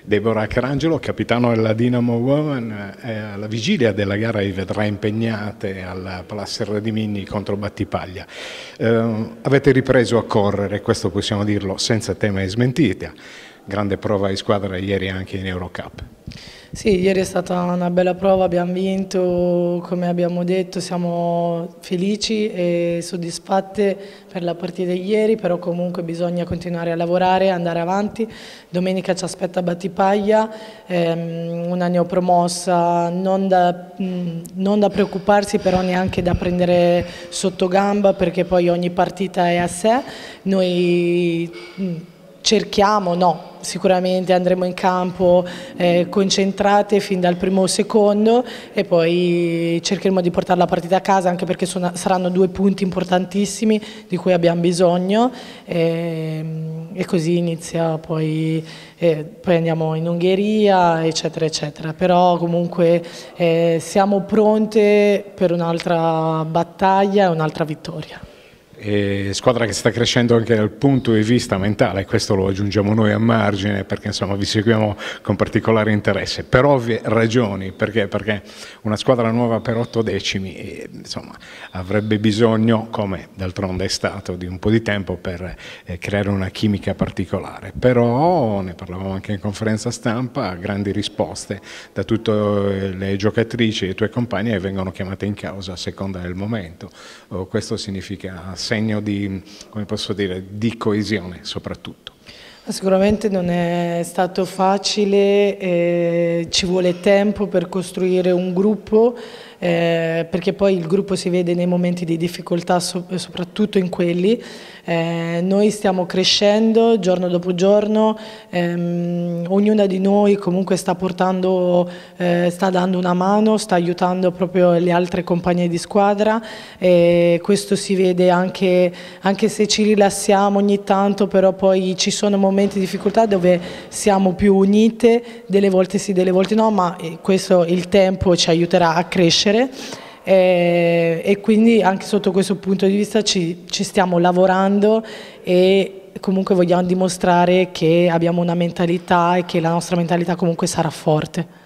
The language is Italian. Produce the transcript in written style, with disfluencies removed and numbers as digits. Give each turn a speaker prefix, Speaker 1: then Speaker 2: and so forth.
Speaker 1: Deborah Carangelo, capitano della Dinamo Women, alla vigilia della gara vi vedrà impegnate al Palazzo Radimini contro Battipaglia. Avete ripreso a correre, questo possiamo dirlo senza tema di smentita. Grande prova di squadra ieri anche in Eurocup.
Speaker 2: Sì, ieri è stata una bella prova, abbiamo vinto, come abbiamo detto, siamo felici e soddisfatte per la partita di ieri, però comunque bisogna continuare a lavorare, andare avanti. Domenica ci aspetta Battipaglia, una neopromossa, non da preoccuparsi, però neanche da prendere sotto gamba, perché poi ogni partita è a sé. Noi cerchiamo, sicuramente andremo in campo concentrate fin dal primo secondo e poi cercheremo di portare la partita a casa, anche perché saranno 2 punti importantissimi di cui abbiamo bisogno e così inizia poi andiamo in Ungheria eccetera eccetera, però comunque siamo pronte per un'altra battaglia e un'altra vittoria.
Speaker 1: Squadra che sta crescendo anche dal punto di vista mentale, questo lo aggiungiamo noi a margine perché insomma vi seguiamo con particolare interesse, per ovvie ragioni, perché una squadra nuova per 8 decimi insomma, avrebbe bisogno, come d'altronde è stato, di un po' di tempo per creare una chimica particolare, però ne parlavamo anche in conferenza stampa, grandi risposte da tutte le giocatrici e i tuoi compagni che vengono chiamate in causa a seconda del momento. Questo significa segno di, come posso dire, di coesione soprattutto.
Speaker 2: Sicuramente non è stato facile, ci vuole tempo per costruire un gruppo, perché poi il gruppo si vede nei momenti di difficoltà, soprattutto in quelli. Noi stiamo crescendo giorno dopo giorno, ognuna di noi comunque sta dando una mano, sta aiutando proprio le altre compagne di squadra e questo si vede anche se ci rilassiamo ogni tanto, però poi ci sono momenti di difficoltà dove siamo più unite, delle volte sì, delle volte no, ma questo il tempo ci aiuterà a crescere. E quindi anche sotto questo punto di vista ci stiamo lavorando e comunque vogliamo dimostrare che abbiamo una mentalità e che la nostra mentalità comunque sarà forte.